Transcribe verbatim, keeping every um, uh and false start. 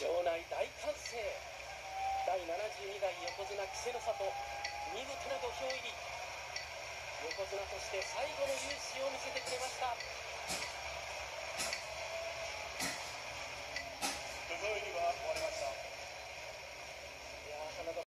場内大歓声。だいななじゅうにだい横綱稀勢の里、見事な土俵入り。横綱として最後の雄姿を見せてくれました。